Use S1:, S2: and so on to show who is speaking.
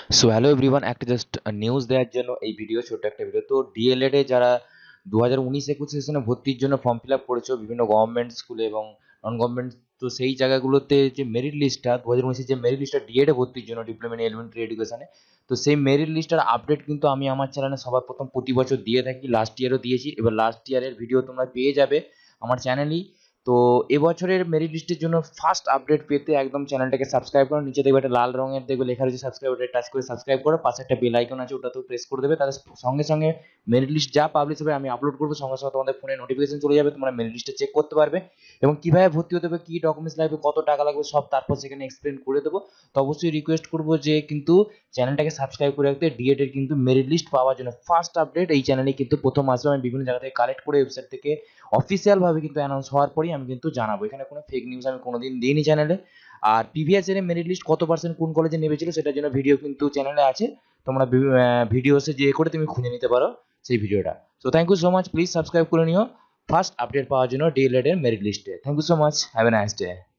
S1: So hello everyone, একটা just news দেওয়ার জন্য এই ভিডিও, ছোট্ট একটা ভিডিও। তো ডিএলএড এ যারা 2019-21 সেশনে ভর্তির জন্য ফর্ম ফিল আপ করেছো বিভিন্ন গভর্নমেন্ট স্কুলে এবং নন গভর্নমেন্ট, তো সেই জায়গাগুলোতে যে মেরিট লিস্টটা 2019-এর যে মেরিট লিস্টটা ডিএড এ ভর্তির জন্য ডিপ্লোমা ইন এলিমেন্টারি এডুকেশনে, তো সেই মেরিট লিস্টটার আপডেট কিন্তু আমি আমার চ্যানেলে সবার প্রথম প্রতি বছর দিয়ে থাকি। লাস্ট ইয়ারও দিয়েছি, এবার লাস্ট ইয়ারের ভিডিও তোমরা পেয়ে যাবে আমার চ্যানেলেই। তো এবছরের মেরিট লিস্টের জন্য ফার্স্ট আপডেট পেতে একদম চ্যানেলটাকে সাবস্ক্রাইব করো। নিচে দেখবে একটা লাল রঙের দেখবে লেখা রয়েছে সাবস্ক্রাইব, ওটা টাচ করে সাবস্ক্রাইব করো। পাশে একটা বেল আইকন আছে, ওটাতেও প্রেস করে দেবে। তাহলে সঙ্গে সঙ্গে মেরিট লিস্ট যা পাবলিশ হবে আমি আপলোড করবো, সঙ্গে সঙ্গে তোমাদের ফোনে নোটিফিকেশন চলে যাবে, তোমরা মেরিট লিস্টে চেক করতে পারবে এবং কিভাবে ভর্তি হতে হবে, কি ডকুমেন্টস লাগবে, কত টাকা লাগবে, সব তারপর সেখানে এক্সপ্লেন করে দেবো। তো অবশ্যই রিকোয়েস্ট করবো যে কিন্তু চ্যানেলটাকে সাবস্ক্রাইব করে রাখতে। ডিএড এর কিন্তু মেরিট লিস্ট পাওয়ার জন্য ফার্স্ট আপডেট এই চ্যানেলে কিন্তু প্রথম আসবে। আমি বিভিন্ন জায়গা থেকে কালেক্ট করে ওয়েবসাইট থেকে অফিসিয়াল ভাবে কিন্তু অ্যানাউন্স হওয়ার পরেই আমি কিন্তু জানাবো। এখানে কোনো ফেক নিউজ আমি কোনোদিন দিইনি চ্যানেলে। আর প্রিভিয়াস ইয়ারে মেরিট লিস্ট কত পার্সেন্ট কোন কলেজে নেমেছিল সেটার জন্য ভিডিও কিন্তু চ্যানেলে আছে, তোমরা ভিডিওসে যে করে তুমি খুঁজে নিতে পারো সেই ভিডিওটা। So thank you so much, please subscribe করে নিও ফার্স্ট আপডেট পাওয়ার জন্য ডিএলএড এর মেরিট লিস্টে। Thank you so much, have a nice day.